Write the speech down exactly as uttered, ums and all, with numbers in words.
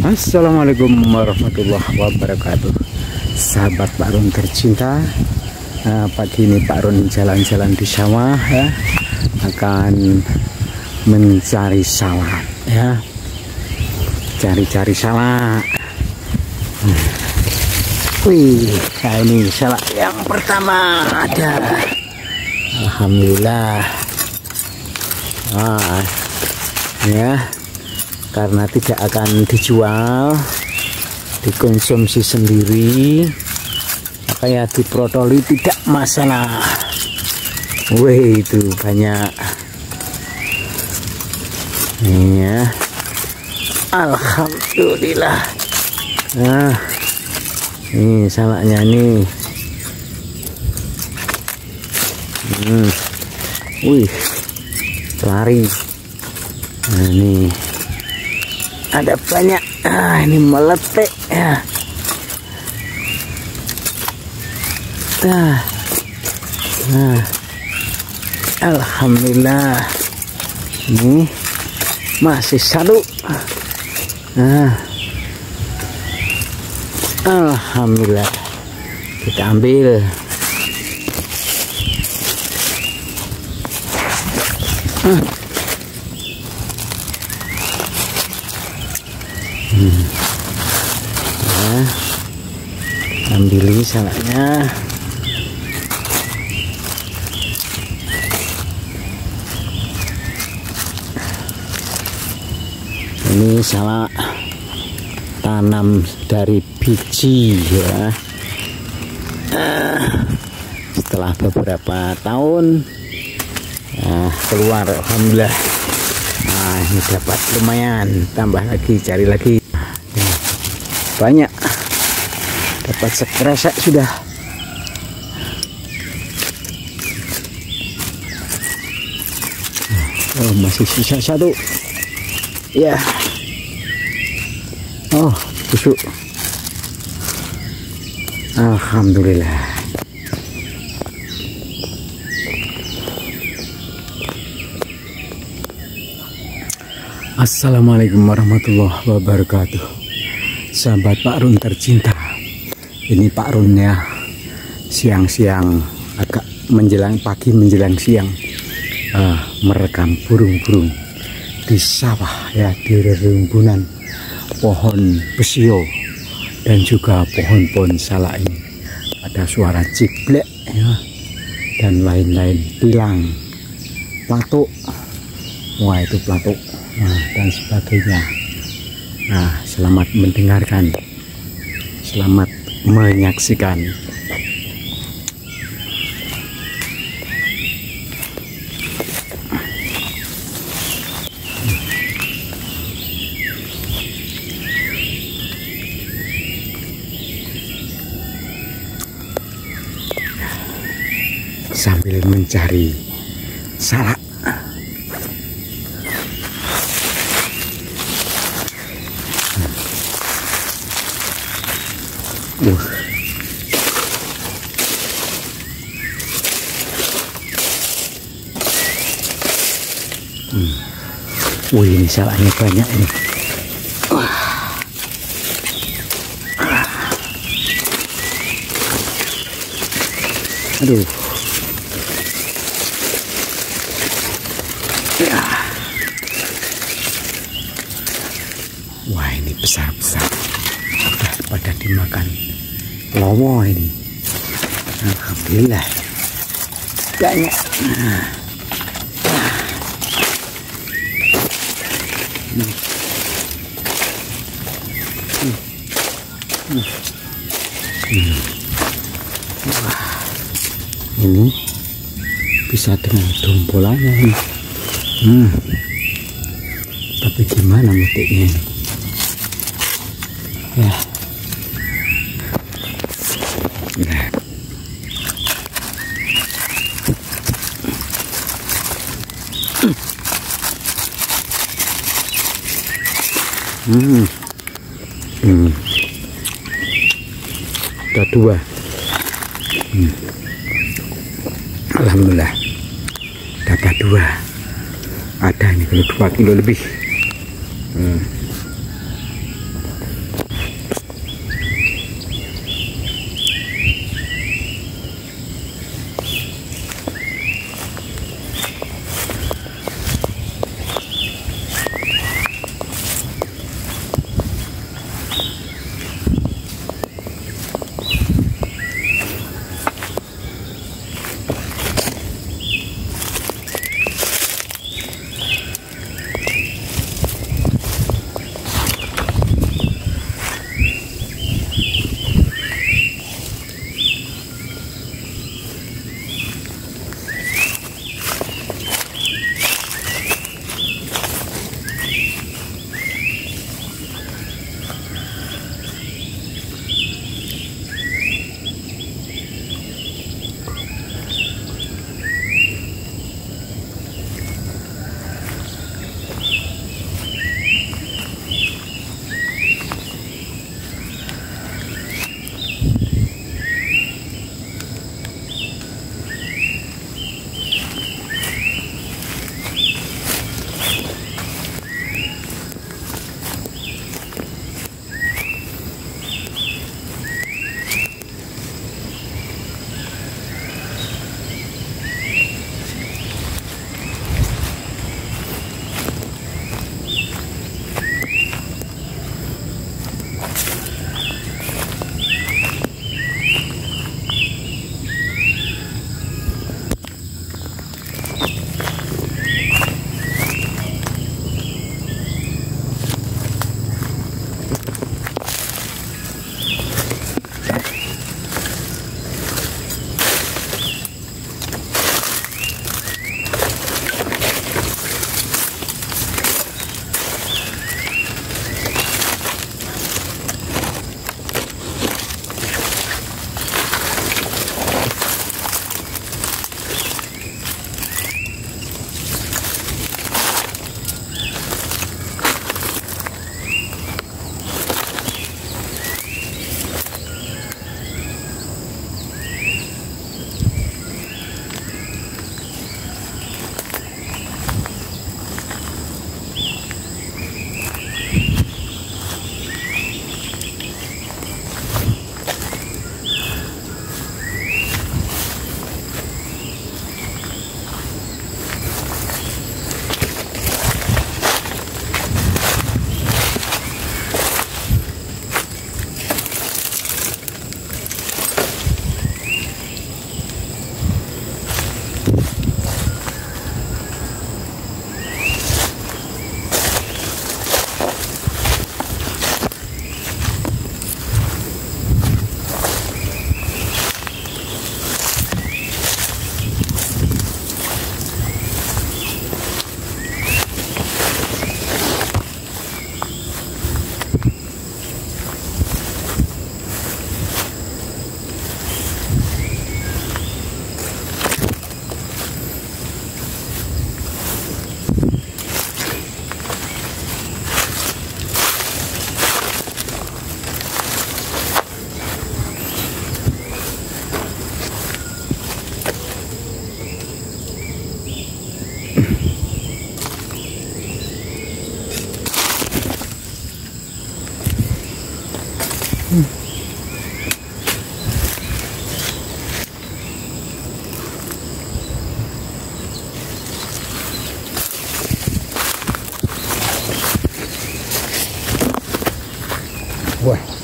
Assalamualaikum warahmatullahi wabarakatuh. Sahabat Pak Run tercinta, nah, pagi ini Pak Run jalan-jalan di sawah ya, akan mencari salak ya, cari-cari salak. Wih, nah ini salak yang pertama ada. Alhamdulillah. Ah, ya. Karena tidak akan dijual, dikonsumsi sendiri, maka ya diprotoli tidak masalah. Wih, itu banyak ini ya. Alhamdulillah. Nah, ini salaknya nih. Hmm. Wih, lari. Nah, ini ada banyak. Ah, ini meletek ya. Nah, nah, alhamdulillah. Ini masih satu. Nah, alhamdulillah. Kita ambil. Hmm. Hmm. Nah, ambil salaknya. Ini salak tanam dari biji ya. Nah, setelah beberapa tahun nah, keluar, alhamdulillah. Nah, ini dapat lumayan, tambah lagi, cari lagi. Nah, banyak, dapat sekresek sudah. Oh, masih sisa satu ya. Oh, busuk. Alhamdulillah. Assalamualaikum warahmatullahi wabarakatuh. Sahabat Pak Run tercinta, ini Pak Run ya, siang-siang agak menjelang pagi menjelang siang uh, merekam burung-burung di sawah ya, di rerumpunan pohon besio dan juga pohon-pohon salak ini. Ada suara ciblek ya, dan lain-lain, pilang, platuk. Wah, itu platuk. Nah, dan sebagainya. Nah, selamat mendengarkan, selamat menyaksikan. Sambil mencari salak. Uh. Hmm. Wih, ini salaknya banyak ini. Wah. Aduh. Ya. Wah, ini besar-besar. Udah pada dimakan lomo ini. Alhamdulillah banyak. Nah. Hmm. Hmm. Hmm. Hmm. Wah, ini bisa dengan dombolannya ini. Hmm. Tapi gimana metiknya ini? Ya. Nah. Hmm. Hmm. Ada dua. Hmm. Alhamdulillah dapat dua. Ada ini kalau dua kilo lebih. Hmm. Hmm. Wah.